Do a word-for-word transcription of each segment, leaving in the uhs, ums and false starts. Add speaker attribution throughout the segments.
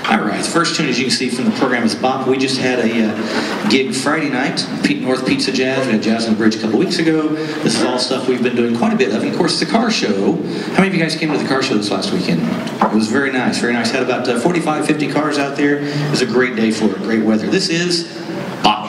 Speaker 1: All right, the first tune, as you can see from the program, is Bop. We just had a uh, gig Friday night, Pete North Pizza Jazz. We had Jazz on the Bridge a couple weeks ago. This is all stuff we've been doing quite a bit of. And of course, the car show. How many of you guys came to the car show this last weekend? It was very nice, very nice. Had about uh, forty-five, fifty cars out there. It was a great day for it, great weather. This is Bop.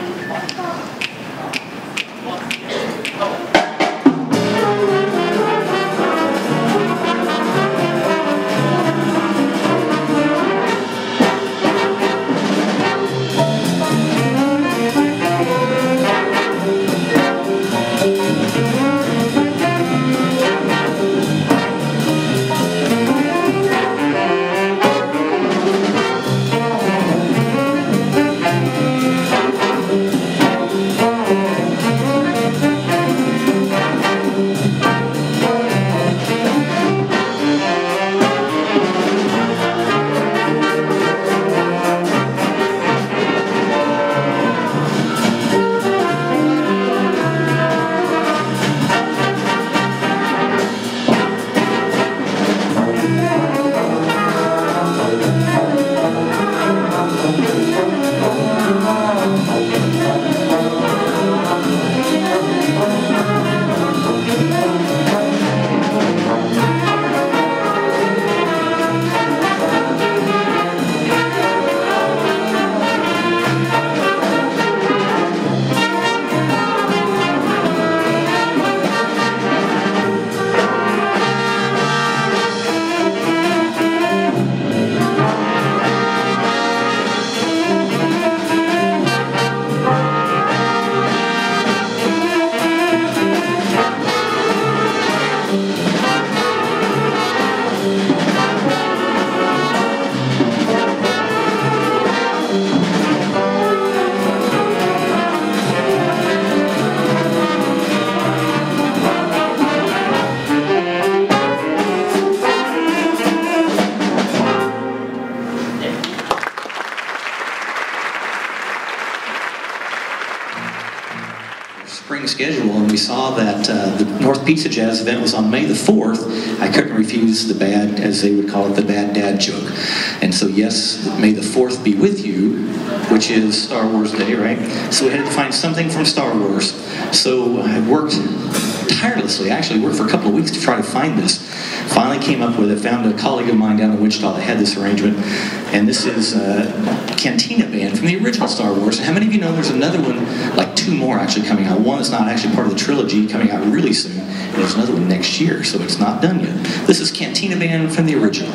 Speaker 1: Schedule, and we saw that uh, the North Pizza Jazz event was on May the fourth. I couldn't refuse the bad, as they would call it, the bad dad joke. And so yes, May the fourth be with you, which is Star Wars Day, right? So we had to find something from Star Wars. So I worked tirelessly, I actually worked for a couple of weeks to try to find this. Finally came up with it, found a colleague of mine down in Wichita that had this arrangement, and this is uh, Cantina Band from the original Star Wars. How many of you know there's another one, like two more actually coming out? One that's not actually part of the trilogy, coming out really soon, and there's another one next year, so it's not done yet. This is Cantina Band from the original.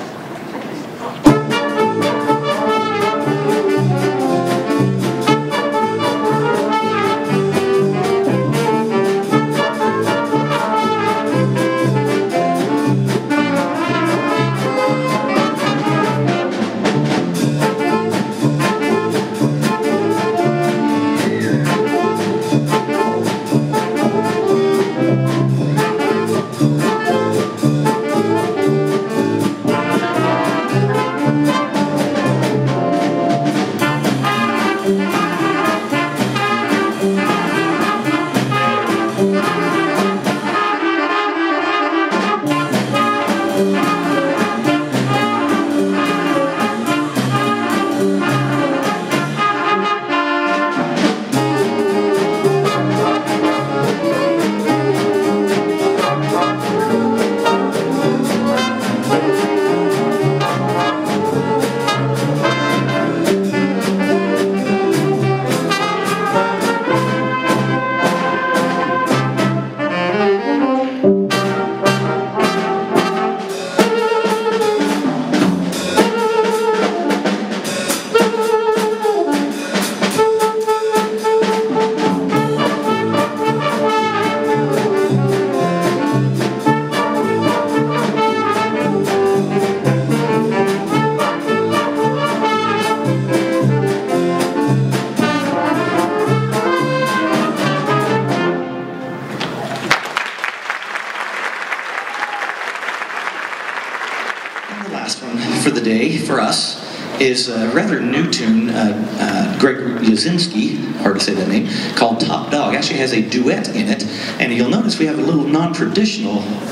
Speaker 1: For the day, for us, is a rather new tune, uh, uh, Gregory Yasinitsky, hard to say that name, called Top Dog. Actually has a duet in it, and you'll notice we have a little non-traditional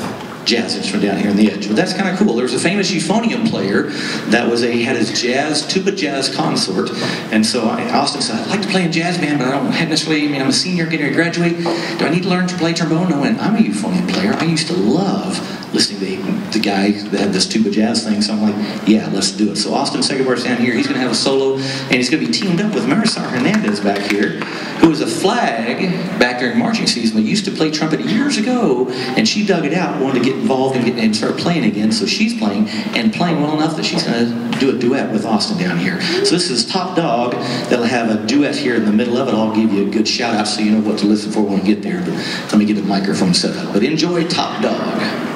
Speaker 1: jazz instrument down here on the edge. But that's kind of cool. There was a famous euphonium player that was a had his jazz, tuba jazz consort. And so I, Austin said, I'd like to play in jazz band, but I don't have necessarily, I mean, I'm a senior getting ready to graduate. Do I need to learn to play trombone? I went, I'm a euphonium player. I used to love listening to the guy that had this tuba jazz thing. So I'm like, yeah, let's do it. So Austin Segebart's down here. He's going to have a solo, and he's going to be teamed up with Mariser Hernandez back here, who was a flag back during marching season. We used to play trumpet years ago, and she dug it out, wanted to get involved and, get, and start playing again. So she's playing, and playing well enough that she's going to do a duet with Austin down here. So this is Top Dog. That'll have a duet here in the middle of it. I'll give you a good shout out so you know what to listen for when we get there. But let me get the microphone set up. But enjoy Top Dog.